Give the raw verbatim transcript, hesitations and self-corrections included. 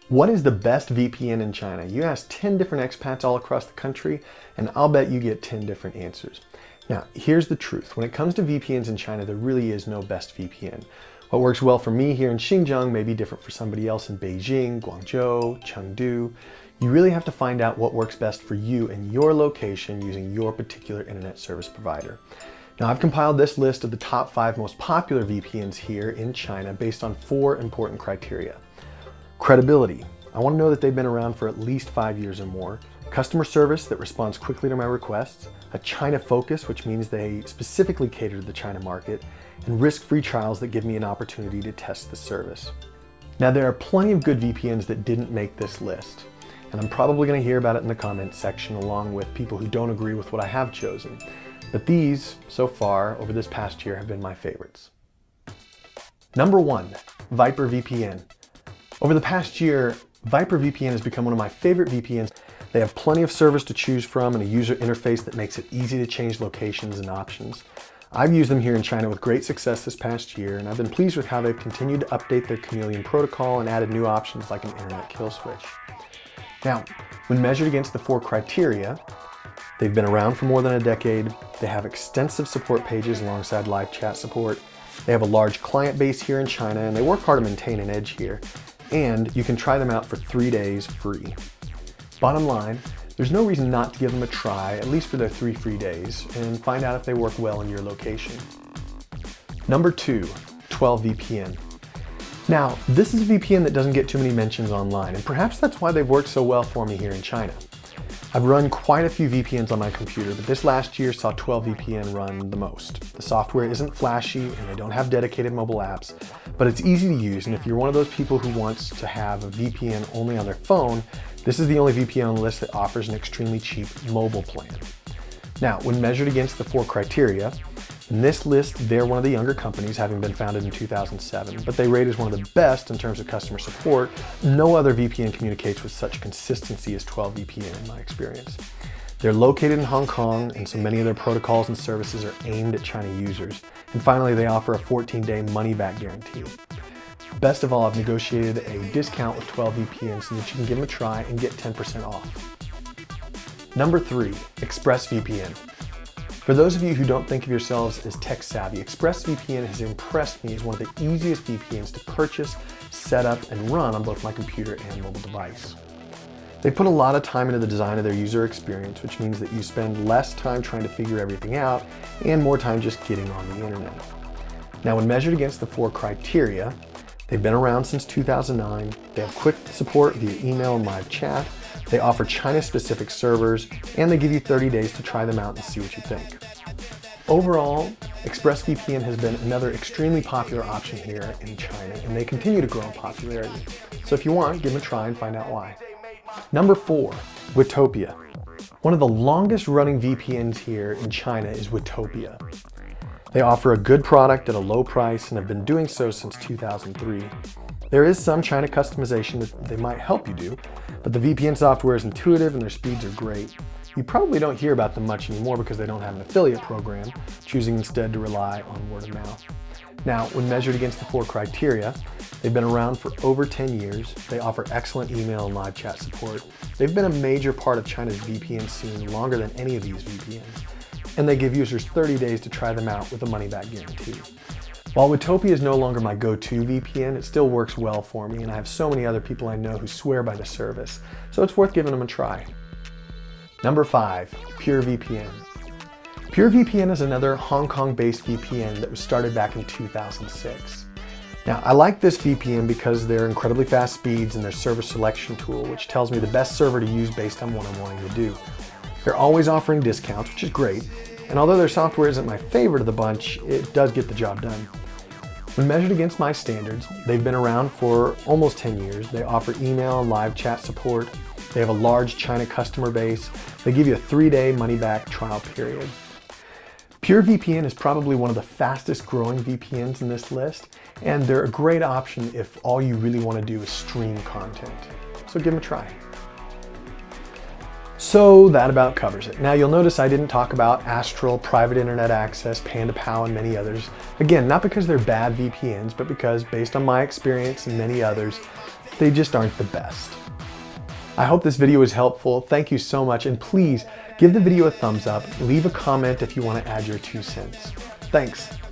What is the best V P N in China? You ask ten different expats all across the country, and I'll bet you get ten different answers. Now, here's the truth. When it comes to V P Ns in China, there really is no best V P N. What works well for me here in Xinjiang may be different for somebody else in Beijing, Guangzhou, Chengdu. You really have to find out what works best for you and your location using your particular internet service provider. Now, I've compiled this list of the top five most popular V P Ns here in China based on four important criteria. Credibility. I want to know that they've been around for at least five years or more. Customer service that responds quickly to my requests. A China focus, which means they specifically cater to the China market. And risk-free trials that give me an opportunity to test the service. Now, there are plenty of good V P Ns that didn't make this list. And I'm probably going to hear about it in the comments section along with people who don't agree with what I have chosen. But these, so far, over this past year, have been my favorites. Number one, VyprVPN. Over the past year, VyprVPN has become one of my favorite V P Ns. They have plenty of servers to choose from and a user interface that makes it easy to change locations and options. I've used them here in China with great success this past year, and I've been pleased with how they've continued to update their chameleon protocol and added new options like an internet kill switch. Now, when measured against the four criteria, they've been around for more than a decade, they have extensive support pages alongside live chat support, they have a large client base here in China, and they work hard to maintain an edge here. And you can try them out for three days free. Bottom line, there's no reason not to give them a try, at least for their three free days, and find out if they work well in your location. Number two, twelve V P N. Now, this is a V P N that doesn't get too many mentions online, and perhaps that's why they've worked so well for me here in China. I've run quite a few V P Ns on my computer, but this last year saw twelve V P N run the most. The software isn't flashy and they don't have dedicated mobile apps, but it's easy to use, and if you're one of those people who wants to have a V P N only on their phone, this is the only V P N on the list that offers an extremely cheap mobile plan. Now, when measured against the four criteria, in this list, they're one of the younger companies, having been founded in two thousand seven, but they rate as one of the best in terms of customer support. No other V P N communicates with such consistency as twelve V P N in my experience. They're located in Hong Kong, and so many of their protocols and services are aimed at China users. And finally, they offer a fourteen day money-back guarantee. Best of all, I've negotiated a discount with twelve V P N so that you can give them a try and get ten percent off. Number three, Express V P N. For those of you who don't think of yourselves as tech savvy, Express V P N has impressed me as one of the easiest V P Ns to purchase, set up, and run on both my computer and mobile device. They've put a lot of time into the design of their user experience, which means that you spend less time trying to figure everything out and more time just getting on the internet. Now, when measured against the four criteria, they've been around since two thousand nine, they have quick support via email and live chat, they offer China-specific servers, and they give you thirty days to try them out and see what you think. Overall, Express V P N has been another extremely popular option here in China, and they continue to grow in popularity. So if you want, give them a try and find out why. Number four, Witopia. One of the longest running V P Ns here in China is Witopia. They offer a good product at a low price and have been doing so since two thousand three. There is some China customization that they might help you do, but the V P N software is intuitive and their speeds are great. You probably don't hear about them much anymore because they don't have an affiliate program, choosing instead to rely on word of mouth. Now, when measured against the four criteria, they've been around for over ten years. They offer excellent email and live chat support. They've been a major part of China's V P N scene longer than any of these V P Ns. And they give users thirty days to try them out with a money-back guarantee. While Witopia is no longer my go-to V P N, it still works well for me, and I have so many other people I know who swear by the service, so it's worth giving them a try. Number five, PureVPN. PureVPN is another Hong Kong-based V P N that was started back in two thousand six. Now, I like this V P N because they're incredibly fast speeds and their server selection tool, which tells me the best server to use based on what I'm wanting to do. They're always offering discounts, which is great, and although their software isn't my favorite of the bunch, it does get the job done. When measured against my standards, they've been around for almost ten years. They offer email and live chat support. They have a large China customer base. They give you a three day money-back trial period. PureVPN is probably one of the fastest growing V P Ns in this list, and they're a great option if all you really want to do is stream content. So give them a try. So that about covers it. Now you'll notice I didn't talk about Astral, private internet access, PandaPow, and many others. Again, not because they're bad V P Ns, but because based on my experience and many others, they just aren't the best. I hope this video was helpful. Thank you so much, and please give the video a thumbs up, leave a comment if you want to add your two cents. Thanks.